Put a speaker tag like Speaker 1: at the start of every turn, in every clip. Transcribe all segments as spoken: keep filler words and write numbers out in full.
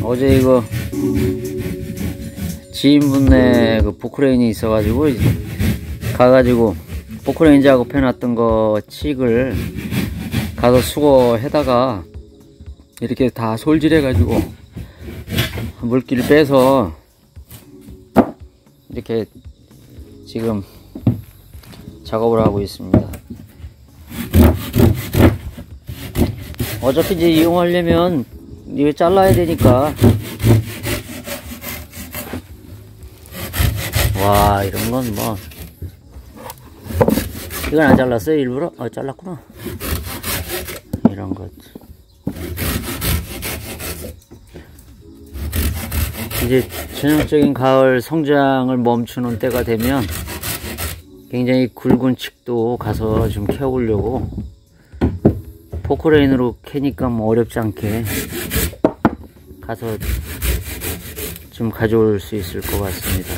Speaker 1: 어제 이거 지인분네 그 포크레인이 있어가지고 가가지고 포크레인 작업해놨던 거 칡을 가서 수거해다가 이렇게 다 솔질해가지고 물기를 빼서 이렇게 지금 작업을 하고 있습니다. 어차피 이제 이용하려면 이거 잘라야 되니까. 와, 이런 건 뭐 이건 안 잘랐어요 일부러? 아, 잘랐구나. 이런 것 이제 전형적인 가을 성장을 멈추는 때가 되면 굉장히 굵은 칡도 가서 좀 캐오려고 포크레인으로 캐니까 뭐 어렵지 않게 가서 좀 가져올 수 있을 것 같습니다.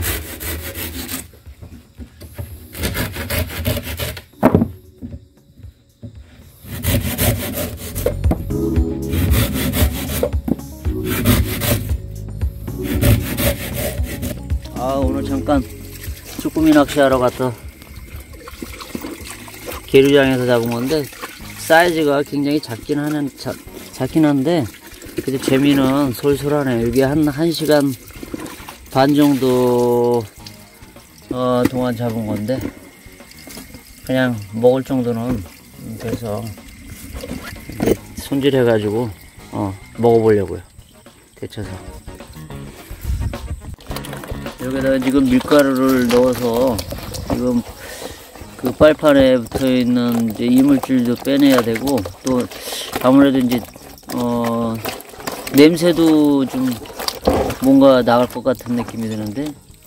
Speaker 1: 아, 오늘 잠깐 쭈꾸미 낚시하러 갔다 계류장에서 잡은 건데 사이즈가 굉장히 작긴 하는 자, 작긴 한데 그래도 재미는 솔솔하네. 여기 한 한 시간 반 정도 어, 동안 잡은 건데 그냥 먹을 정도는 돼서 이제 손질해 가지고 어, 먹어보려고요. 데쳐서 여기다가 지금 밀가루를 넣어서 지금 그 빨판에 붙어있는 이제 이물질도 빼내야 되고 또 아무래도 이제 어 냄새도 좀 뭔가 나갈 것 같은 느낌이 드는데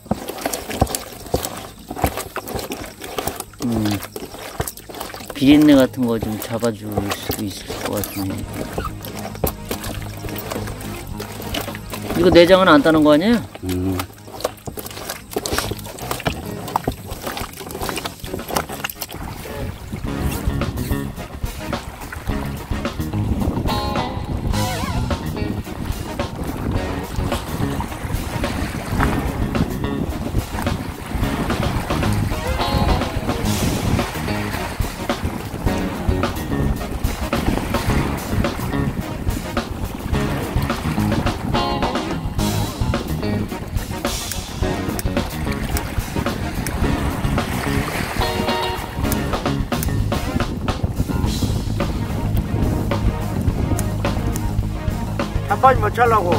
Speaker 1: 음 비린내 같은 거 좀 잡아줄 수 있을 것 같은데. 이거 내장은 안 따는 거 아니에요? 음.
Speaker 2: 빨리 못 잘라고.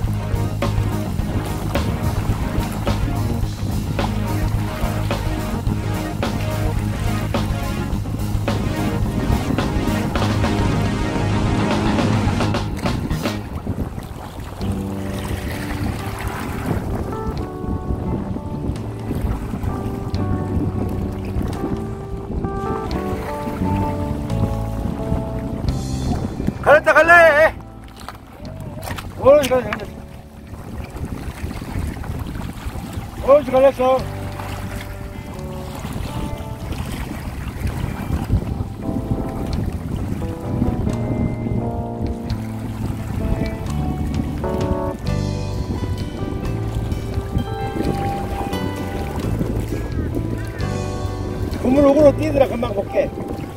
Speaker 2: 갈았다 갈래. 어이 갈래 갈래. 어이 갈렸어. 그물 오그로 뛰더라. 금방 볼게.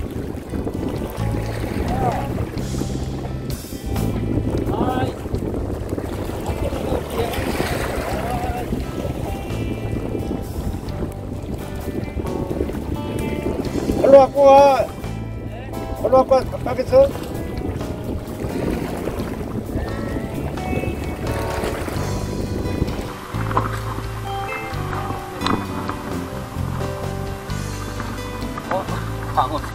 Speaker 2: 걸로 갖고 와. 걸로 갖고 와. 가겠어?
Speaker 1: 어? 방어 새?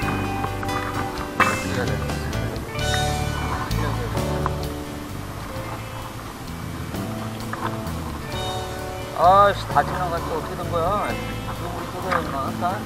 Speaker 1: 아씨, 다 지나갔어. 어떻게 된 거야? 지금 우리 쏟아졌나? 다?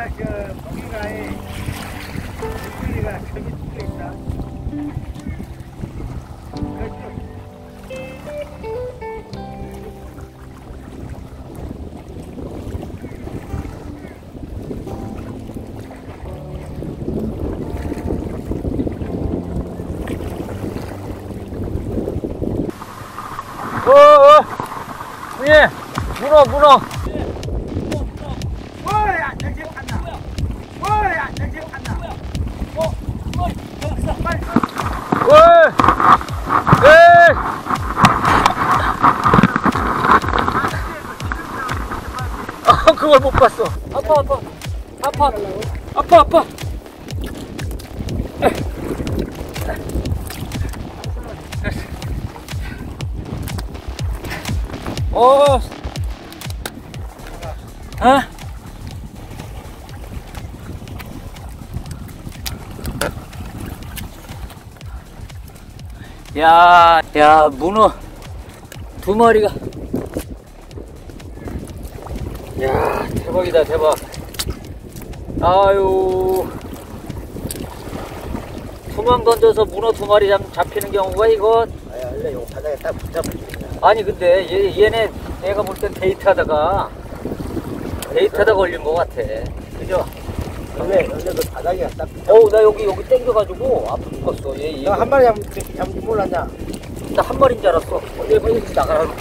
Speaker 2: 저 거기가에 물고기가 저기 붙어 있다. 그렇죠.
Speaker 1: 어, 어, 예, 문어, 문어.
Speaker 2: 뭐야, 저기 갔나? 뭐야, 저기 갔나? 어, 어, 저기서 빨리.
Speaker 1: 왜? 왜? 아, 그걸 못 봤어. 아파, 아파, 아파, 아파, 아파. 어, 어? 야, 야, 문어 두 마리가. 야, 대박이다, 대박. 아유, 투망 던져서 문어 두 마리 잡, 잡히는 경우가 이건.
Speaker 2: 아, 원래 요 바닥에 딱 붙잡을게.
Speaker 1: 아니, 근데 얘, 얘네 내가 볼 땐 데이트하다가 데이트하다 걸린 것 같아. 그죠?
Speaker 2: 원래 원래 그 바닥에 딱.
Speaker 1: 어우, 나 여기 여기 땡겨가지고 아프 죽었어. 얘, 얘.
Speaker 2: 너 한 마리 잡, 잡은 줄 몰랐냐?
Speaker 1: 나 한 마리인 줄 알았어. 어, 얘 빨리 나가라고.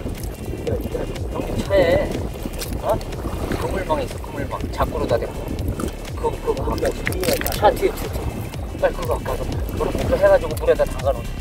Speaker 1: 형님 차에 어? 그물망 있어, 그물망. 자꾸로 다 됐고. 그거 그거 갖고. 차 뒤에, 뒤에. 빨리 그거 갖고 와서 뭐라 뭔가 해가지고 물에다 담가놓은.